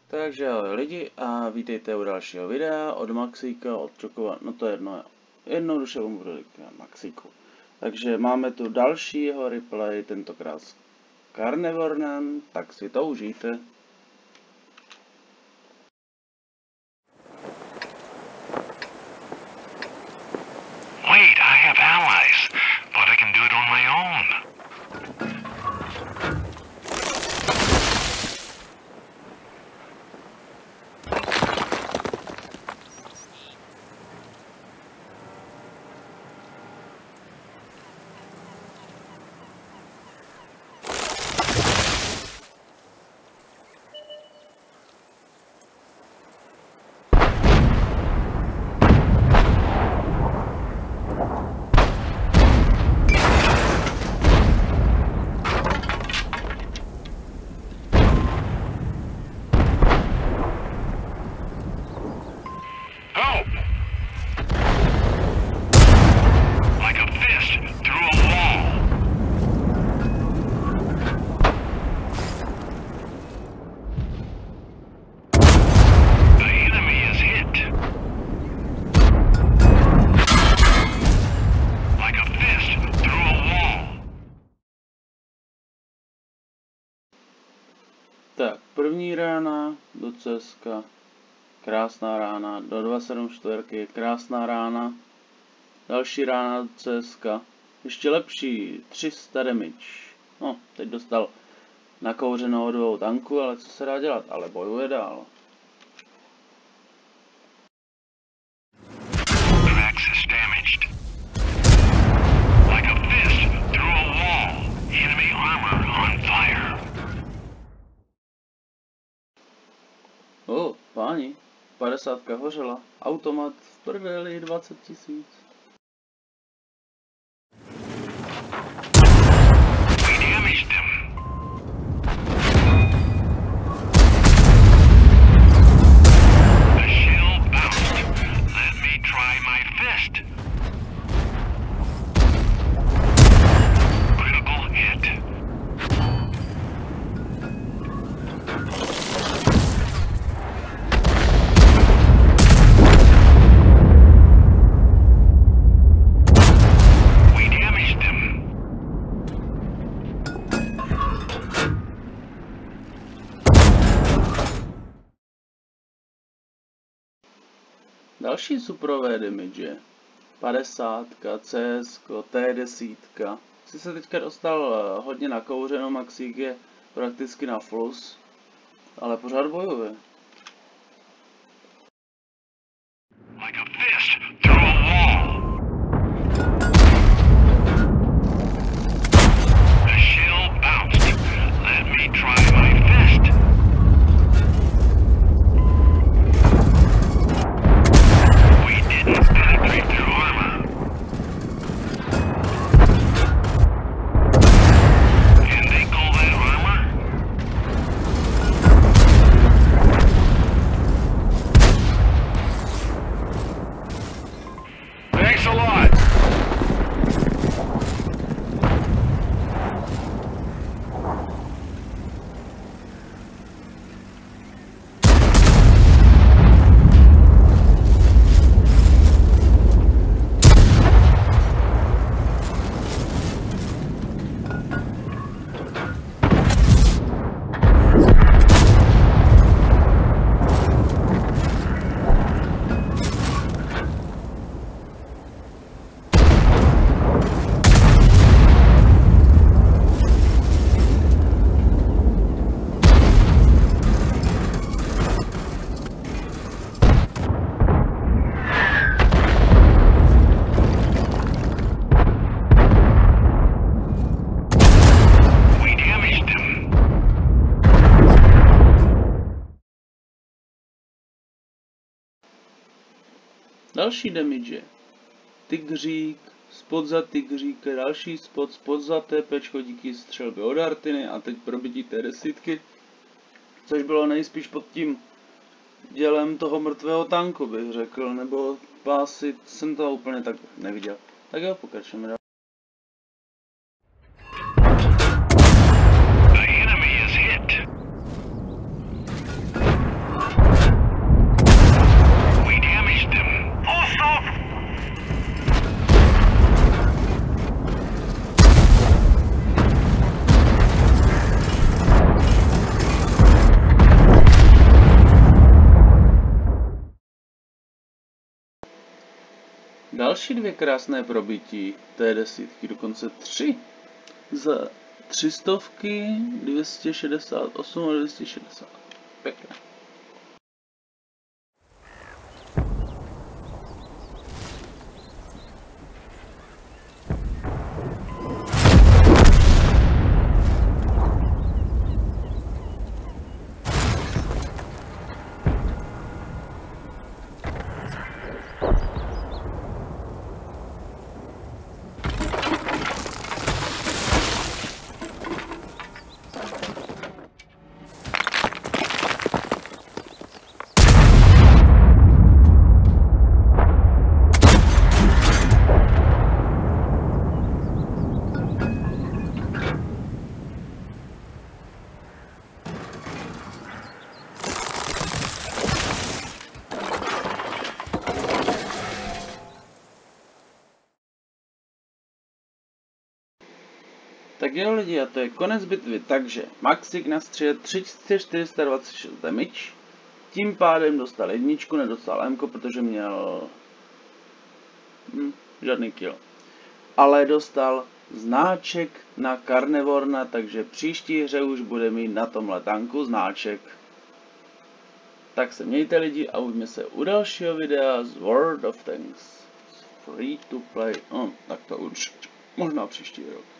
Takže ahoj lidi a vítejte u dalšího videa od Maxíka, od Čokova, no to je jedno, jednoduše mu budu říkat Maxíku. Takže máme tu další jeho replay, tentokrát s Carnevornem, tak si to užijte. Wait, I have allies, but I can do it on my own. Tak, první rána do CSK, krásná rána, do 274, krásná rána, další rána do CSK, ještě lepší, 300 damage. No, teď dostal nakouřenou od dvou tanku, ale co se dá dělat, ale bojuje dál. Páni, 50 hořela, automat v prdeli 20 000. Další superové damage, 50, CS, T10. Si se teďka dostal hodně nakouřeno, Maxík je prakticky na flus, ale pořád bojuje. Další damage, tygřík, spot za tygříka, další spot za TPčko díky střelbě od Artiny a teď probití té desítky, což bylo nejspíš pod tím dělem toho mrtvého tanku, bych řekl, nebo pásy, jsem to úplně tak neviděl. Tak jo, pokračujeme dál. další 2 krásné probití té desítky, dokonce 3. Za 300, 268 a 260. Pěkné. Tak jo lidi, a to je konec bitvy, takže Maxik nastřelil 3426 damage, tím pádem dostal 1, nedostal M, protože měl žádný kill. Ale dostal znáček na Carnivorna, takže příští hře už bude mít na tomhle tanku znáček. Tak se mějte lidi a uvidíme se u dalšího videa z World of Tanks. Free to play, tak to určitě, možná příští rok.